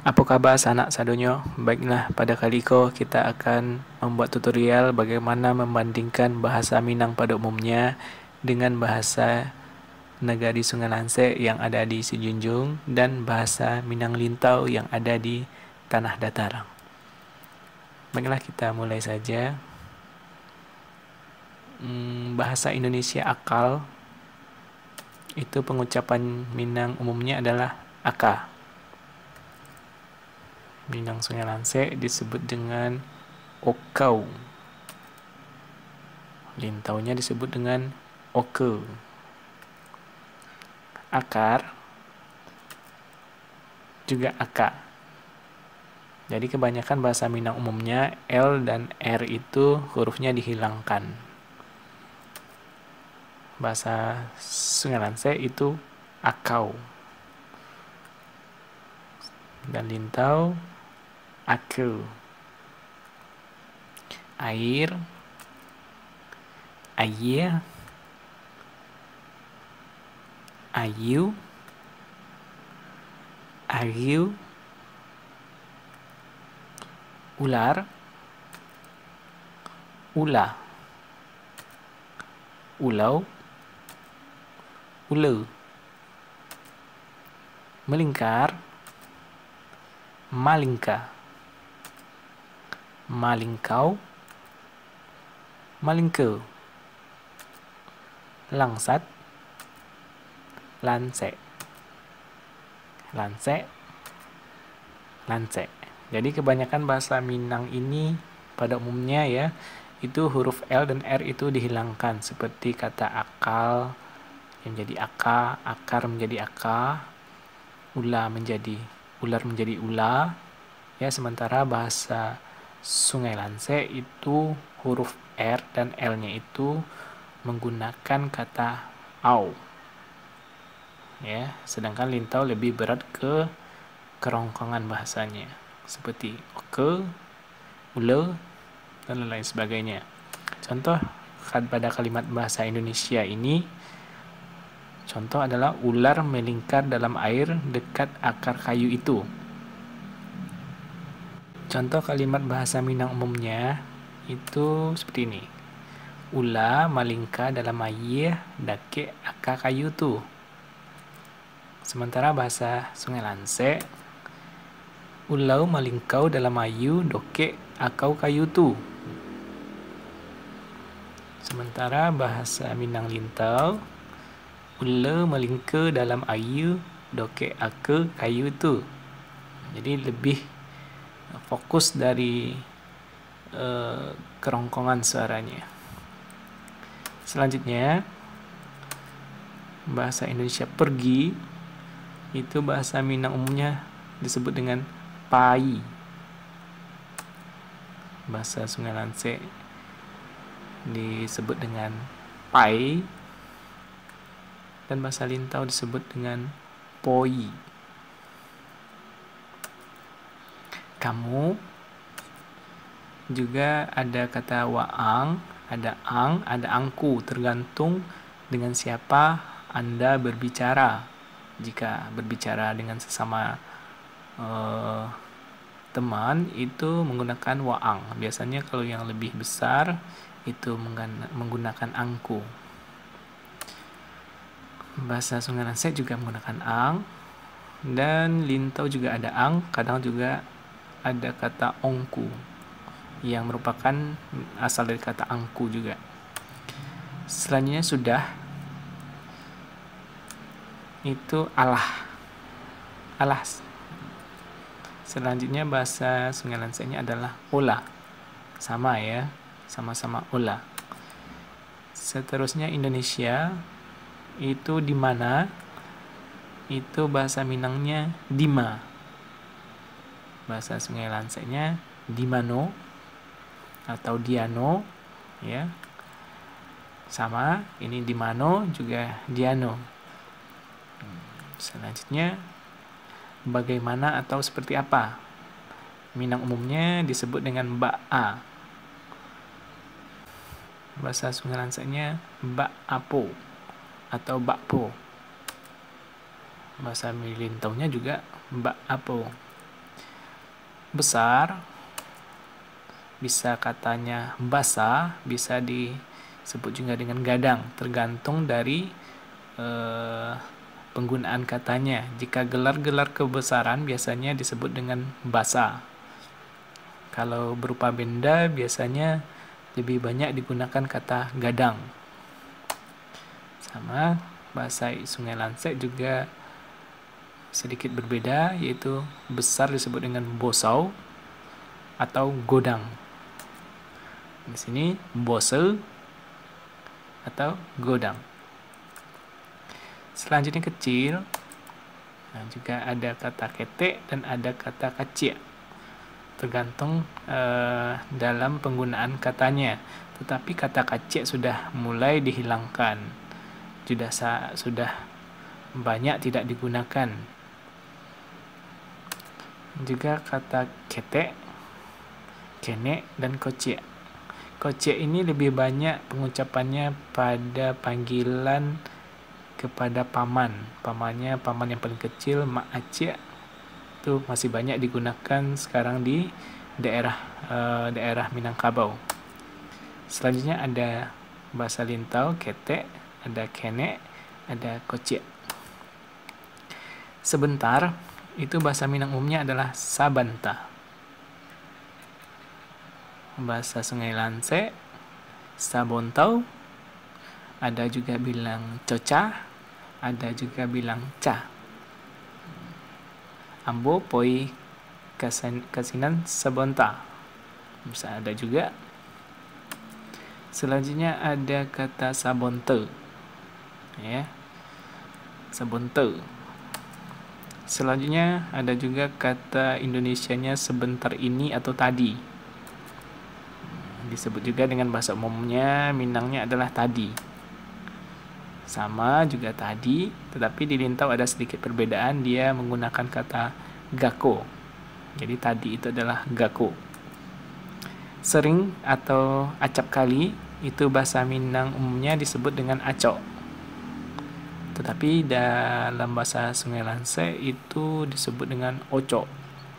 Apa kabar sanak sadonyo? Baiklah, pada kali ini kita akan membuat tutorial bagaimana membandingkan bahasa Minang pada umumnya dengan bahasa Negari Sungai Lansek yang ada di Sijunjung dan bahasa Minang Lintau yang ada di Tanah Datar. Baiklah, kita mulai saja. Bahasa Indonesia akal itu pengucapan Minang umumnya adalah aka. Minang Sungai Lansek disebut dengan okau. Lintaunya disebut dengan oke. Akar juga aka. Jadi kebanyakan bahasa Minang umumnya L dan R itu hurufnya dihilangkan. Bahasa Sungai Lansek itu akau. Dan Lintau aku. Air, air, ayu, ayu, ular, ula, ulau, ulu, melingkar, malingka, malingkau, malingke, langsat, lansek, lansek, lansek. Jadi kebanyakan bahasa Minang ini pada umumnya ya, itu huruf L dan R itu dihilangkan, seperti kata akal yang menjadi aka, akar menjadi aka, ula menjadi ular menjadi ula. Ya, sementara bahasa Sungai Lansek itu huruf R dan L-nya itu menggunakan kata au. Ya, sedangkan Lintau lebih berat ke kerongkongan bahasanya, seperti oke, ule, dan lain sebagainya. Contoh pada kalimat bahasa Indonesia ini, contoh adalah ular melingkar dalam air dekat akar kayu itu. Contoh kalimat bahasa Minang umumnya itu seperti ini. Ula malingkar dalam air dekat akar kayu tu. Sementara bahasa Sungai Lansek, ulau malingkau dalam ayu dokek akau kayu tu. Sementara bahasa Minang Lintau, ula malingkar dalam ayu dokek aka kayu tu. Jadi lebih fokus dari kerongkongan suaranya. Selanjutnya, bahasa Indonesia pergi itu bahasa Minang umumnya disebut dengan pai. Bahasa Sungai Lansek disebut dengan pai, dan bahasa Lintau disebut dengan poi. Kamu juga ada kata waang, ada ang, ada angku, tergantung dengan siapa Anda berbicara. Jika berbicara dengan sesama teman itu menggunakan waang. Biasanya kalau yang lebih besar itu menggunakan angku. Bahasa Sungai Lansek juga menggunakan ang, dan Lintau juga ada ang, kadang juga ada kata ongku yang merupakan asal dari kata angku juga. Selanjutnya sudah itu alah. Alah. Selanjutnya bahasa Sungai Lanseknya adalah ola. Sama ya, sama-sama ola. Seterusnya Indonesia itu di mana, itu bahasa Minangnya dima. Bahasa Sungai Lanseknya dimano atau diano ya. Sama, ini dimano juga diano. Selanjutnya bagaimana atau seperti apa. Minang umumnya disebut dengan ba'a. Bahasa Sungai Lanseknya ba'apo atau bakpo. Bahasa Lintaunya juga ba'apo. besar, bisa katanya basah, bisa disebut juga dengan gadang, tergantung dari penggunaan katanya. Jika gelar-gelar kebesaran biasanya disebut dengan basah. Kalau berupa benda biasanya lebih banyak digunakan kata gadang. Sama bahasa Sungai Lansek juga sedikit berbeda, yaitu besar disebut dengan bosau atau godang. Di sini bosel atau godang. Selanjutnya kecil. Nah, juga ada kata ketek dan ada kata kacik. Tergantung dalam penggunaan katanya. Tetapi kata kacik sudah mulai dihilangkan. Sudah banyak tidak digunakan. Juga kata ketek, kenek, dan kocek. Kocek ini lebih banyak pengucapannya pada panggilan kepada paman. Pamannya, paman yang paling kecil, mak acik, itu masih banyak digunakan sekarang di daerah Minangkabau. Selanjutnya ada bahasa Lintau, ketek, ada kenek, ada kocek. Sebentar, itu bahasa Minang umumnya adalah sabanta. Bahasa Sungai Lansek, sabontau, ada juga bilang coca, ada juga bilang ca. Ambo poi kasinan sabonta, bisa ada juga. Selanjutnya ada kata sabonte, ya, sabonte. Selanjutnya ada juga kata Indonesianya sebentar ini atau tadi. Disebut juga dengan bahasa umumnya Minangnya adalah tadi. Sama juga tadi, tetapi di Lintau ada sedikit perbedaan, dia menggunakan kata gako. Jadi tadi itu adalah gako. Sering atau acap kali itu bahasa Minang umumnya disebut dengan acok. Tetapi dalam bahasa Sungai Lansek itu disebut dengan ocok.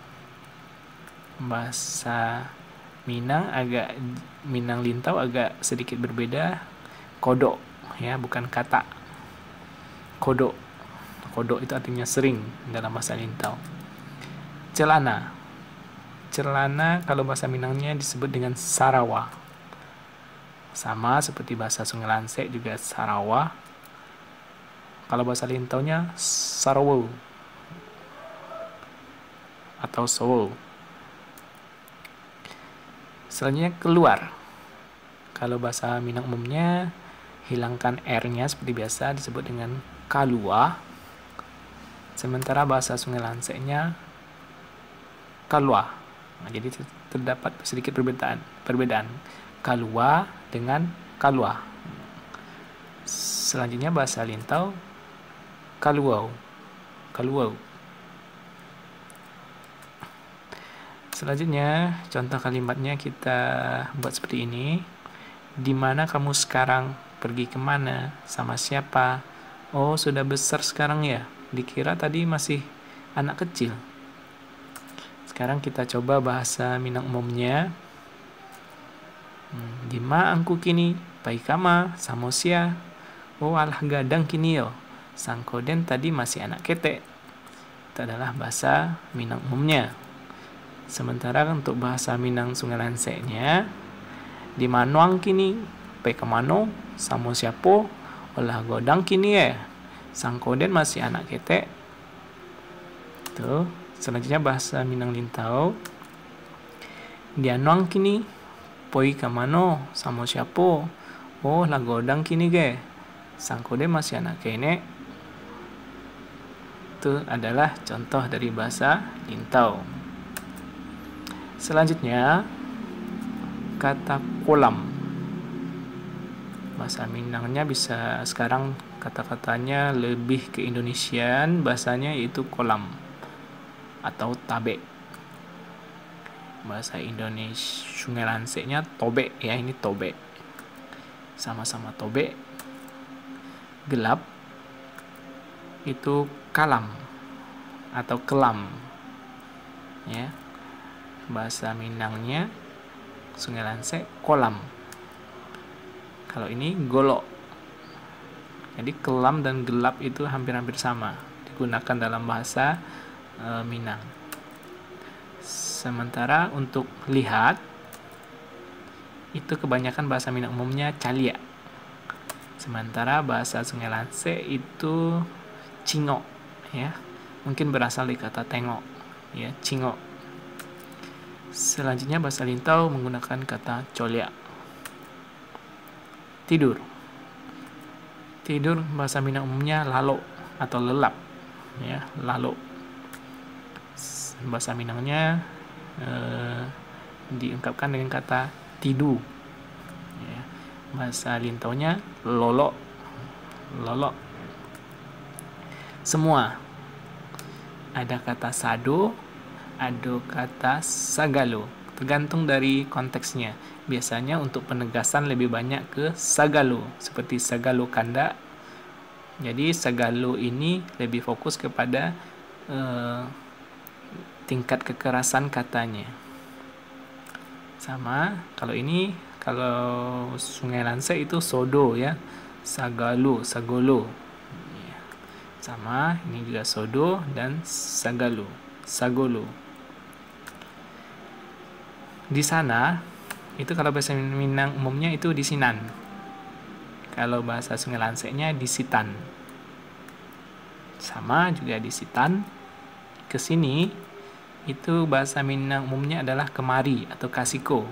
Bahasa Minang Lintau agak sedikit berbeda. Kodok, ya, bukan kata. Kodok. Kodok itu artinya sering dalam bahasa Lintau. Celana. Celana kalau bahasa Minangnya disebut dengan sarawa. Sama seperti bahasa Sungai Lansek juga sarawa. Kalau bahasa Lintaunya sarwo atau sowo. Selanjutnya keluar. Kalau bahasa Minang umumnya hilangkan R-nya seperti biasa disebut dengan kalua. Sementara bahasa Sungai Lanseknya kalua. Nah, jadi terdapat sedikit perbedaan kalua dengan kalua. Selanjutnya bahasa Lintau kaluau. Kaluau. Selanjutnya, contoh kalimatnya kita buat seperti ini. Di mana kamu sekarang? Pergi kemana? Sama siapa? Oh, sudah besar sekarang ya? Dikira tadi masih anak kecil. Sekarang kita coba bahasa Minang umumnya. Di ma angku kini? Pai kama? Samosia? Oh, alah gadang kini yo. Sangkoden tadi masih anak ketek. Itu adalah bahasa Minang umumnya. Sementara untuk bahasa Minang Sungai Lanseknya, di manuang kini, pe kemano, samo siapo, olah godang kini ya, sangkoden masih anak ketek. Tuh, selanjutnya bahasa Minang Lintau, di anuang kini, poi kemano, samo siapo, oh lah godang kini ge, sangkoden masih anak kenek. Itu adalah contoh dari bahasa Lintau. Selanjutnya, kata kolam. Bahasa Minangnya bisa sekarang kata-katanya lebih ke Indonesian, bahasanya yaitu kolam atau tabe. Bahasa Indonesia Sungai Lanseknya tobe, ya, ini tobe. Sama-sama tobe. Gelap itu kalam atau kelam, ya. bahasa Minangnya Sungai Lanse kolam. Kalau ini golok. Jadi kelam dan gelap itu hampir-hampir sama digunakan dalam bahasa Minang. Sementara untuk lihat itu kebanyakan bahasa Minang umumnya calia. Sementara bahasa Sungai Lanse itu cingok, ya. Mungkin berasal dari kata tengok, ya, cingok. Selanjutnya bahasa Lintau menggunakan kata colia. Tidur. Tidur bahasa Minang umumnya lalo atau lelap, ya, lalo. Bahasa Minangnya diungkapkan dengan kata tidu. Ya. Bahasa Lintaunya lolo, lolo. Semua. Ada kata sado, ada kata sagalo. Tergantung dari konteksnya. Biasanya untuk penegasan lebih banyak ke sagalo, seperti sagalo kanda. Jadi sagalo ini lebih fokus kepada tingkat kekerasan katanya. Sama, kalau Sungai Lanse itu sodo, ya, sagalo, sagolo. Ya. Sama, ini juga sodo dan sagalo, sagolo. Di sana itu kalau bahasa Minang umumnya itu di Sinan. Kalau bahasa Sungai Lanse-nya di Sitan. Sama juga di Sitan. Ke sini itu bahasa Minang umumnya adalah kemari atau kasiko.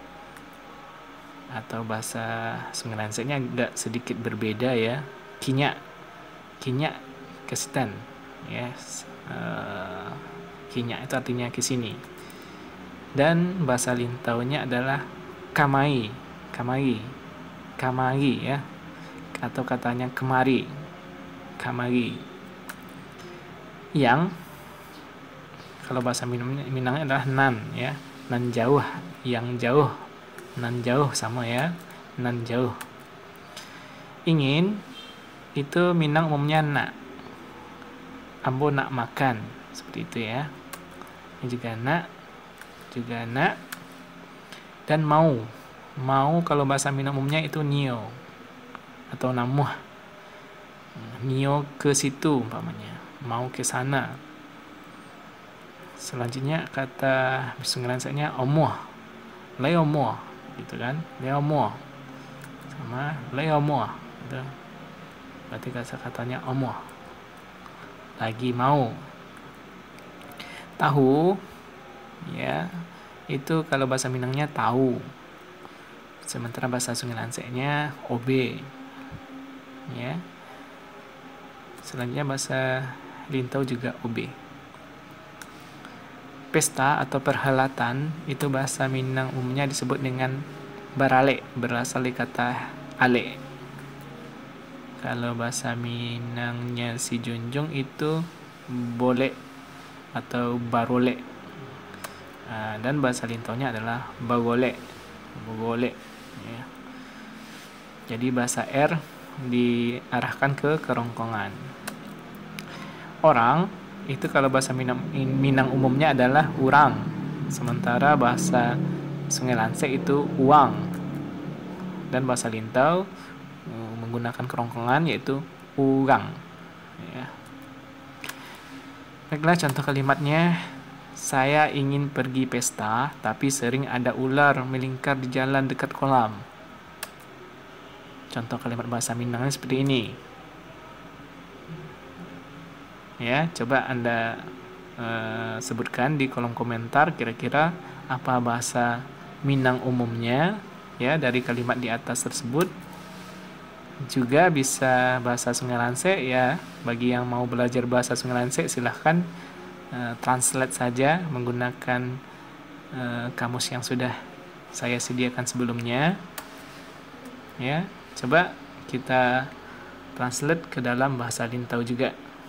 Atau bahasa Sungai Lanse-nya agak sedikit berbeda, ya. Kinyak. Kinyak ke Sitan. Yes. Kinyak itu artinya ke sini. Dan bahasa Lintaunya adalah kamai, kamari, kamari, ya, atau katanya kemari, kamari. Yang kalau bahasa Minangnya adalah nan, ya, nan jauh, yang jauh, nan jauh sama, ya, nan jauh. Ingin itu Minang umumnya nak, ambo nak makan, seperti itu, ya. Ini juga nak, dan mau kalau bahasa Minang umumnya itu nio atau namuh, nio ke situ umpamanya, mau ke sana. Selanjutnya kata Sungai Lanse-nya omoh, lei omoh, gitu kan, lei omoh sama lei omoh, gitu. Berarti kata-katanya omoh, lagi mau. Tahu, ya, itu kalau bahasa Minangnya tahu. Sementara bahasa Sungai Lanse-nya obe, ya. Selanjutnya bahasa Lintau juga obe. Pesta atau perhelatan itu bahasa Minang umumnya disebut dengan barale, berasal dari kata ale. Kalau bahasa Minangnya si Junjung itu boleh atau barole. Dan bahasa Lintaunya adalah bagole, bagole, ya. Jadi bahasa R diarahkan ke kerongkongan. Orang itu kalau bahasa Minang umumnya adalah urang, sementara bahasa Sungai Lanse itu uang, dan bahasa Lintau menggunakan kerongkongan yaitu urang, ya. Baiklah, contoh kalimatnya. Saya ingin pergi pesta, tapi sering ada ular melingkar di jalan dekat kolam. Contoh kalimat bahasa Minangnya seperti ini. Ya, coba Anda sebutkan di kolom komentar kira-kira apa bahasa Minang umumnya, ya, dari kalimat di atas tersebut. Juga bisa bahasa Sungai Lanse, ya. Bagi yang mau belajar bahasa Sungai Lanse silahkan translate saja menggunakan kamus yang sudah saya sediakan sebelumnya, ya. Coba kita translate ke dalam bahasa Lintau juga.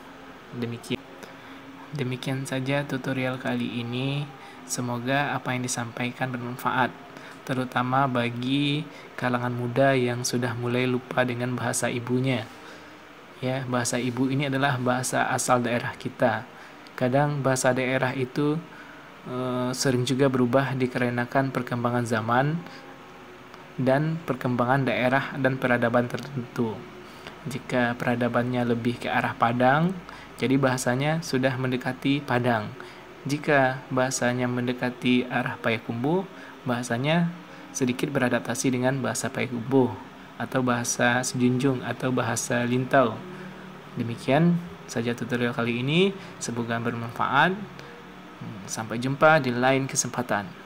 Demikian saja tutorial kali ini. Semoga apa yang disampaikan bermanfaat, terutama bagi kalangan muda yang sudah mulai lupa dengan bahasa ibunya. Ya, bahasa ibu ini adalah bahasa asal daerah kita. Kadang bahasa daerah itu sering juga berubah dikarenakan perkembangan zaman dan perkembangan daerah dan peradaban tertentu. Jika peradabannya lebih ke arah Padang, jadi bahasanya sudah mendekati Padang. Jika bahasanya mendekati arah Payakumbuh, bahasanya sedikit beradaptasi dengan bahasa Payakumbuh atau bahasa Sejunjung atau bahasa Lintau. Demikian saja tutorial kali ini, semoga bermanfaat. Sampai jumpa di lain kesempatan.